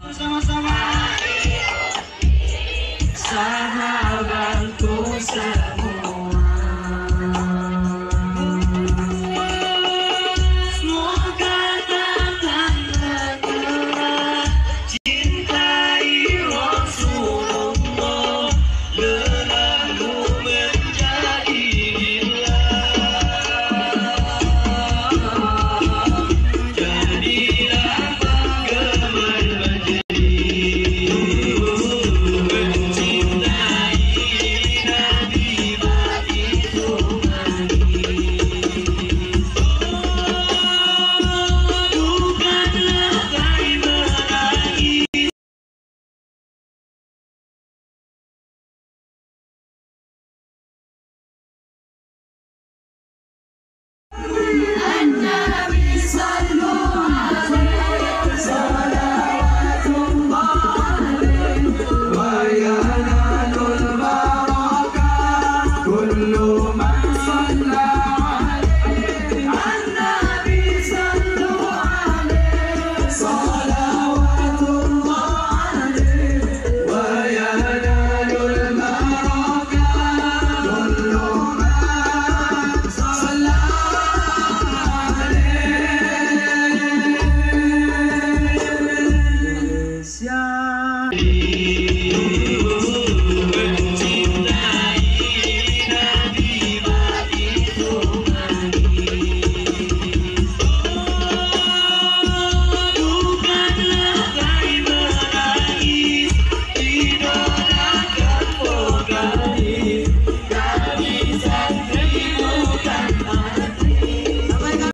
Sama-sama. Sahabatku semua, semoga datang segera. Cintai Rasulullah, lelahmu menjadi gila. Jadilah penggemar menjadi mencintai Nabi begitu manis. Bukanlah bayi menangis. An-Nabi sallallahu alaihi salawatullah alaihi wa yanalul barakah kullu man salla alaihi. An-Nabi sallallahu alaihi